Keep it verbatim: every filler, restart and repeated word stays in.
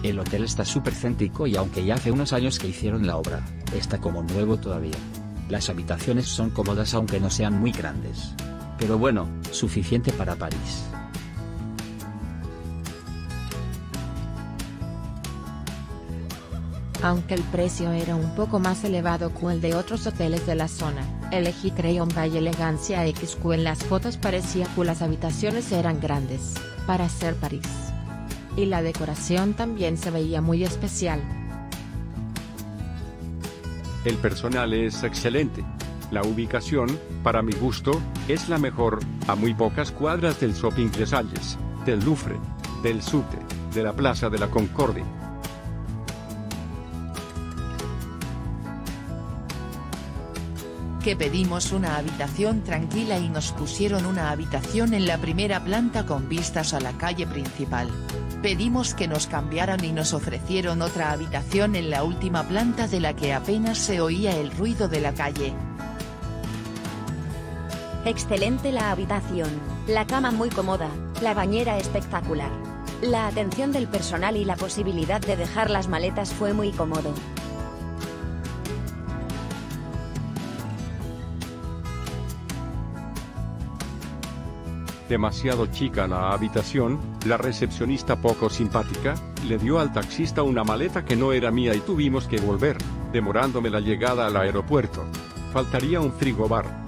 El hotel está súper céntrico y aunque ya hace unos años que hicieron la obra, está como nuevo todavía. Las habitaciones son cómodas aunque no sean muy grandes. Pero bueno, suficiente para París. Aunque el precio era un poco más elevado que el de otros hoteles de la zona, elegí Crayon by Elegancia X Q. En las fotos parecía que las habitaciones eran grandes, para ser París. Y la decoración también se veía muy especial. El personal es excelente. La ubicación, para mi gusto, es la mejor, a muy pocas cuadras del Shopping Versalles, del Louvre, del Subte, de la Plaza de la Concordia. Que pedimos una habitación tranquila y nos pusieron una habitación en la primera planta con vistas a la calle principal. Pedimos que nos cambiaran y nos ofrecieron otra habitación en la última planta de la que apenas se oía el ruido de la calle. Excelente la habitación, la cama muy cómoda, la bañera espectacular. La atención del personal y la posibilidad de dejar las maletas fue muy cómodo. Demasiado chica la habitación, la recepcionista poco simpática, le dio al taxista una maleta que no era mía y tuvimos que volver, demorándome la llegada al aeropuerto. Faltaría un frigobar.